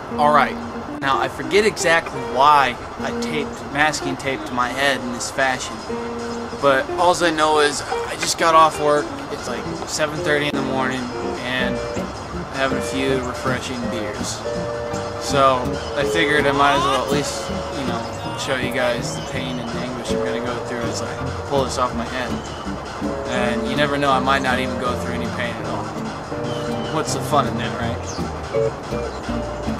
Alright, now I forget exactly why I taped masking tape to my head in this fashion, but all I know is I just got off work. It's like 7:30 in the morning and I'm having a few refreshing beers. So I figured I might as well at least, show you guys the pain and anguish I'm going to go through as I pull this off my head. And you never know, I might not even go through any pain at all. What's the fun in that, right?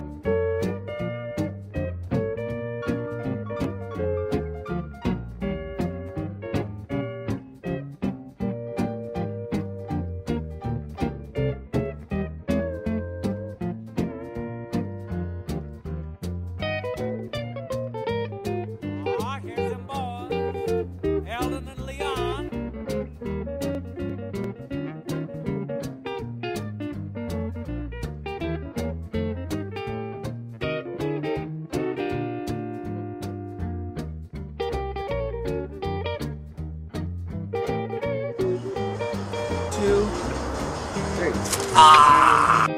Two, three. Ah!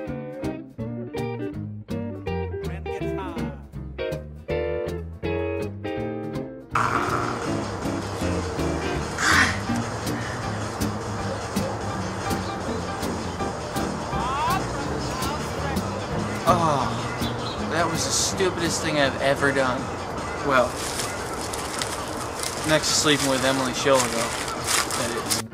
Oh, that was the stupidest thing I've ever done. Well, next to sleeping with Emily Schilligo, that is.